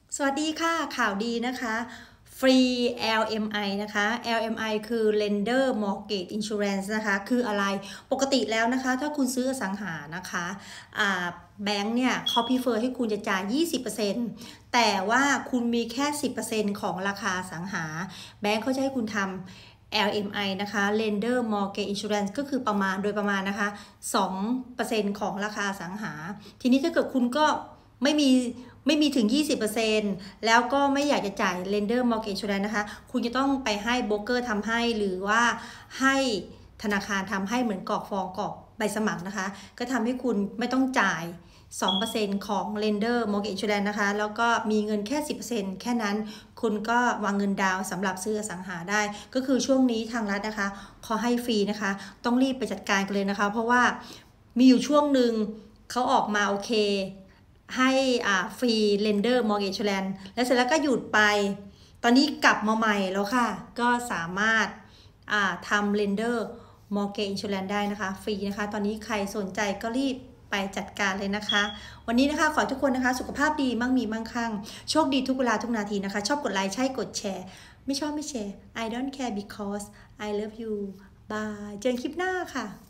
สวัสดีค่ะข่าวดีนะคะฟรี LMI นะคะ LMI คือ Lender Mortgage Insurance นะคะคืออะไรปกติแล้วนะคะถ้าคุณซื้ออสังหานะคะแบงค์เนี่ยเขาพิเฟอร์ให้คุณจะจ่าย 20%แต่ว่าคุณมีแค่ 10% ของราคาอสังหาแบงค์เขาจะให้คุณทำLMI นะคะ Lender Mortgage Insurance ก็คือโดยประมาณนะคะ 2% ของราคาอสังหาทีนี้ถ้าเกิดคุณก็ไม่มีถึง 20% แล้วก็ไม่อยากจะจ่าย Lender Mortgage Insurance นะคะคุณจะต้องไปให้โบรกเกอร์ทำให้หรือว่าให้ธนาคารทำให้เหมือนกรอกฟอร์มกรอกใบสมัครนะคะก็ทำให้คุณไม่ต้องจ่าย 2% ของ Lender Mortgage Insurance นะคะแล้วก็มีเงินแค่ 10% แค่นั้นคุณก็วางเงินดาวสำหรับซื้ออสังหาได้ก็คือช่วงนี้ทางรัฐนะคะเขาให้ฟรีนะคะต้องรีบไปจัดการกันเลยนะคะเพราะว่ามีอยู่ช่วงหนึ่งเขาออกมาโอเคให้ฟรี Lender Mortgage Insurance แล้วเสร็จแล้วก็หยุดไปตอนนี้กลับมาใหม่แล้วค่ะก็สามารถทำ Lender Mortgage Insurance ได้นะคะฟรีนะคะตอนนี้ใครสนใจก็รีบไปจัดการเลยนะคะวันนี้นะคะขอให้ทุกคนนะคะสุขภาพดีมั่งมีมั่งคั่งโชคดีทุกเวลาทุกนาทีนะคะชอบกดไลค์ใช่กดแชร์ไม่ชอบไม่แชร์ I don't care because I love you บายเจอกันคลิปหน้าค่ะ